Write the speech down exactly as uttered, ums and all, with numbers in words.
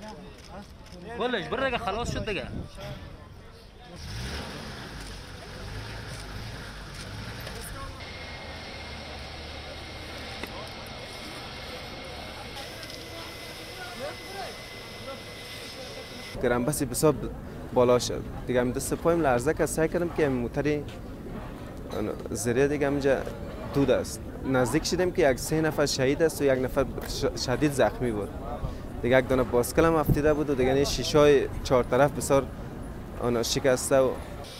ولش بر دیگه خلاص شد دیگه. گرم بسی بساب بالا شد دیگه. هم دست پایم لرزه که سعی کردم که موتری زریعه دیگه همینجا دود است. نزدیک شدیم که یک سه نفر شهید است و یک نفر شدید زخمی بود. دیگه یک دانه باسکل هم افتیده بود و دیگه شیشه‌های چهار طرف بسیار آن شکسته و